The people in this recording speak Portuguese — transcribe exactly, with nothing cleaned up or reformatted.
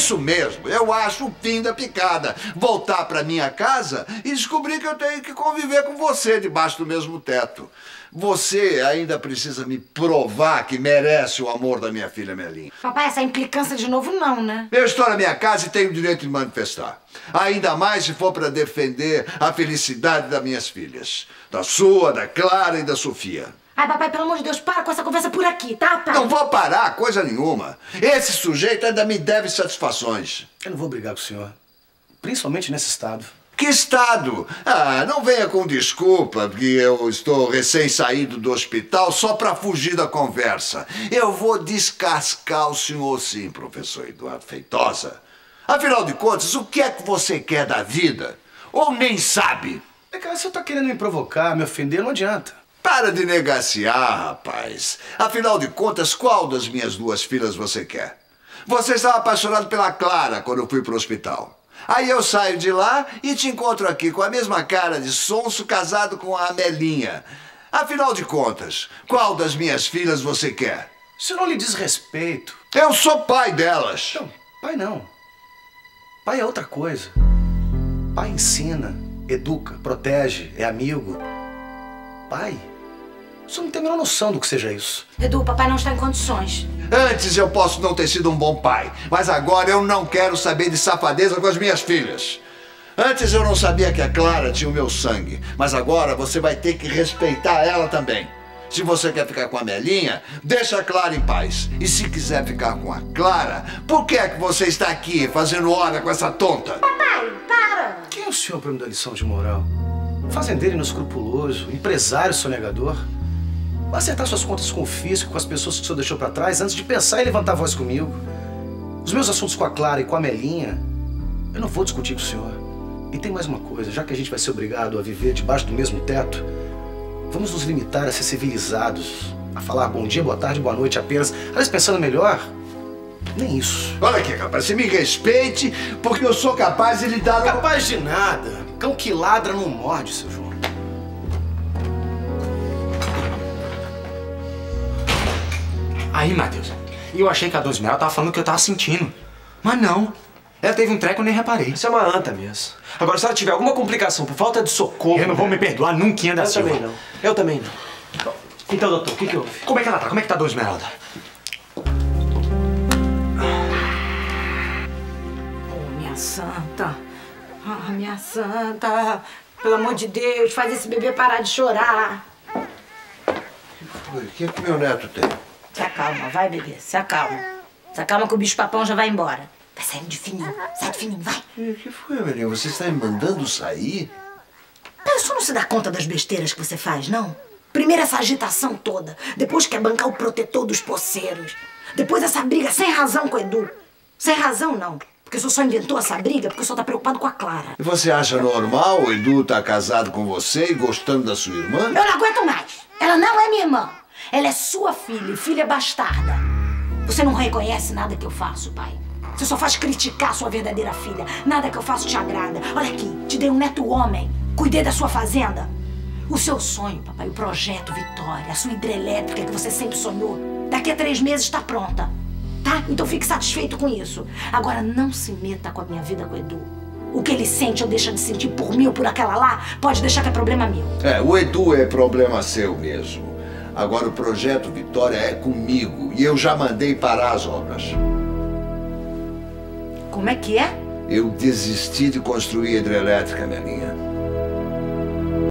Isso mesmo, eu acho o fim da picada. Voltar pra minha casa e descobrir que eu tenho que conviver com você debaixo do mesmo teto. Você ainda precisa me provar que merece o amor da minha filha Melinha. Papai, essa implicância de novo não, né? Eu estou na minha casa e tenho o direito de manifestar. Ainda mais se for para defender a felicidade das minhas filhas. Da sua, da Clara e da Sofia. Ai, papai, pelo amor de Deus, para com essa conversa por aqui, tá, pai? Não vou parar, coisa nenhuma. Esse sujeito ainda me deve satisfações. Eu não vou brigar com o senhor. Principalmente nesse estado. Que estado? Ah, não venha com desculpa que eu estou recém-saído do hospital só para fugir da conversa. Eu vou descascar o senhor sim, professor Eduardo Feitosa. Afinal de contas, o que é que você quer da vida? Ou nem sabe? É que você tá querendo me provocar, me ofender, não adianta. Para de negaciar, rapaz. Afinal de contas, qual das minhas duas filhas você quer? Você estava apaixonado pela Clara quando eu fui pro hospital. Aí eu saio de lá e te encontro aqui com a mesma cara de sonso casado com a Amelinha. Afinal de contas, qual das minhas filhas você quer? Isso não lhe diz respeito. Eu sou pai delas. Não, pai não. Pai é outra coisa. Pai ensina, educa, protege, é amigo. Pai, você não tem a menor noção do que seja isso. Edu, o papai não está em condições. Antes eu posso não ter sido um bom pai, mas agora eu não quero saber de safadeza com as minhas filhas. Antes eu não sabia que a Clara tinha o meu sangue, mas agora você vai ter que respeitar ela também. Se você quer ficar com a Melinha, deixa a Clara em paz. E se quiser ficar com a Clara, por que é que você está aqui fazendo hora com essa tonta? Papai, para! Quem é o senhor para me dar lição de moral? Fazendeiro inescrupuloso, empresário sonegador. Vai acertar suas contas com o fisco, com as pessoas que o senhor deixou pra trás, antes de pensar em levantar a voz comigo. Os meus assuntos com a Clara e com a Melinha, eu não vou discutir com o senhor. E tem mais uma coisa, já que a gente vai ser obrigado a viver debaixo do mesmo teto, vamos nos limitar a ser civilizados, a falar bom dia, boa tarde, boa noite apenas. Aliás, pensando melhor, nem isso. Olha aqui, rapaz, você me respeite, porque eu sou capaz de lhe dar... Capaz de nada. Cão que ladra não morde, seu João. Aí, Matheus, eu achei que a Dona Esmeralda tava falando o que eu tava sentindo. Mas não. Ela teve um treco e eu nem reparei. Isso é uma anta mesmo. Agora, se ela tiver alguma complicação por falta de socorro... Eu não vou me perdoar nunca da Eu Silva. também não. Eu também não. Então, doutor, o que que houve? Como é que ela tá? Como é que tá a Dona Esmeralda? Oh, minha santa. Ah, minha santa. Pelo amor de Deus, faz esse bebê parar de chorar. O que é que meu neto tem? Se acalma, vai, bebê. Se acalma. Se acalma que o bicho-papão já vai embora. Vai saindo de fininho. Sai de fininho, vai. O que foi, Amelinha? Você está me mandando sair? Mas o senhor não se dá conta das besteiras que você faz, não? Primeiro essa agitação toda. Depois quer bancar o protetor dos poceiros. Depois essa briga sem razão com o Edu. Sem razão, não. Porque o senhor só inventou essa briga porque o senhor tá preocupado com a Clara. E você acha normal o Edu tá casado com você e gostando da sua irmã? Eu não aguento mais. Ela não é minha irmã. Ela é sua filha e filha bastarda. Você não reconhece nada que eu faço, pai. Você só faz criticar sua verdadeira filha. Nada que eu faço te agrada. Olha aqui, te dei um neto homem. Cuidei da sua fazenda. O seu sonho, papai, o projeto Vitória, a sua hidrelétrica que você sempre sonhou, daqui a três meses está pronta. Tá? Então fique satisfeito com isso. Agora não se meta com a minha vida com o Edu. O que ele sente ou deixa de sentir por mim ou por aquela lá, pode deixar que é problema meu. É, o Edu é problema seu mesmo. Agora o projeto Vitória é comigo e eu já mandei parar as obras. Como é que é? Eu desisti de construir a hidrelétrica, Melinha.